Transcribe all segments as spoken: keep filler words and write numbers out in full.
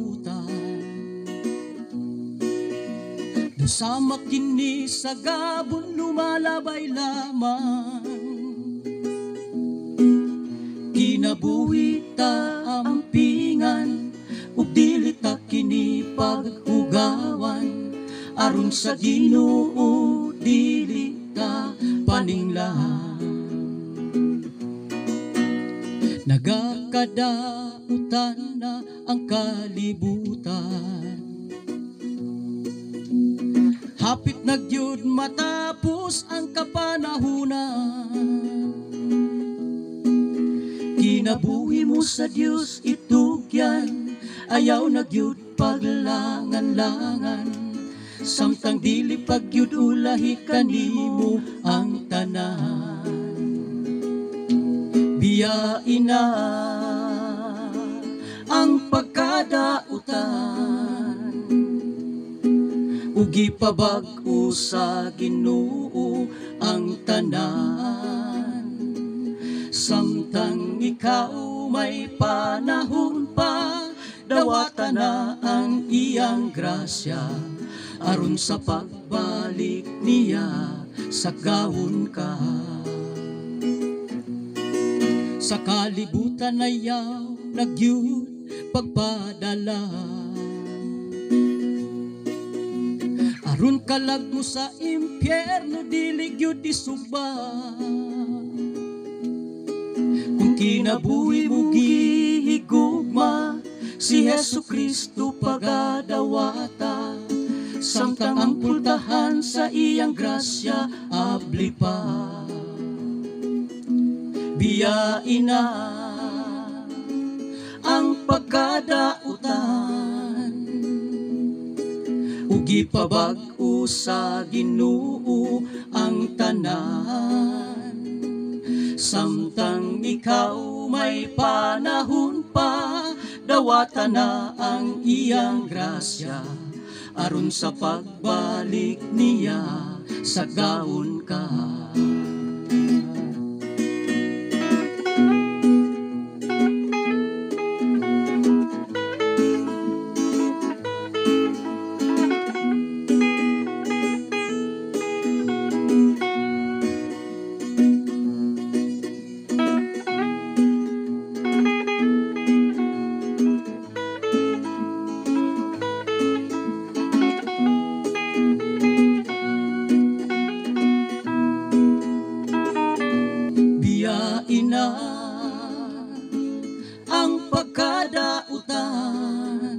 kalibutan. Dusama kini sa gabon lumalabay lamang, kinabuhi ta ampingan ug dili ta kini paghugawan, aron sa Ginoo dili ta paninglahan. Nagakadautan na ang kalibutan, hapit na gyud matapos ang kapanahunan. Kinabuhi mo sa Dios itugyan, ayaw na gyud paglangan-langan, samtang dili pagyud ulahi kanimo ang tanan. Biyain na ang pagkadautan, ugi pabag-o sa Ginoo ang tanan, samtang ikaw may panahon pa, dawata na ang iyang grasya, aron sa pagbalik niya sagawon ka. Sa kalibutan ayaw nagyud pagpadala, aron kalag mo sa impyerno dili gyud isuba. Kung kinabuhi mo gihigugma, si Jesucristo pagadawata, samtang ang pultahan sa iyang grasya abli pa. Biyain na ang pagkadautan, ugi pabag-o sa Ginoo ang tanan, samtang ikaw may panahon pa, dawata na ang iyang grasya, aron sa pagbalik niya sagawon ka. Biyain na ang pagkadautan,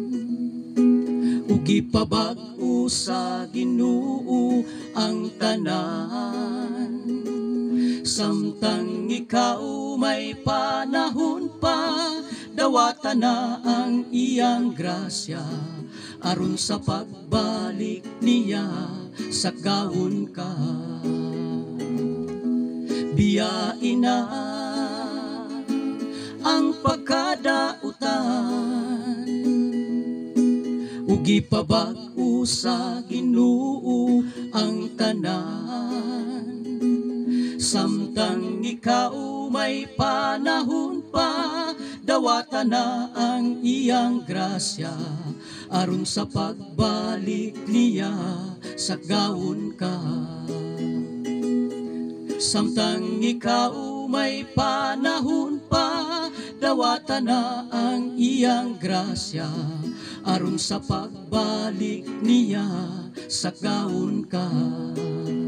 ugi pabag-o sa Ginoo ang tanan, samtang ikaw may panahon pa, dawata na ang iyang grasya, aron sa pagbalik niya sagawon ka. Biyain na ang pagkadautan, ugi pabag-o sa Ginoo ang tanan, samtang ikaw may panahon pa, dawata na ang iyang grasya, aron sa pagbalik niya sagawon ka. Samtang ikaw may panahon pa, dawata na ang iyang grasya, aron sa pagbalik niya sagawon ka.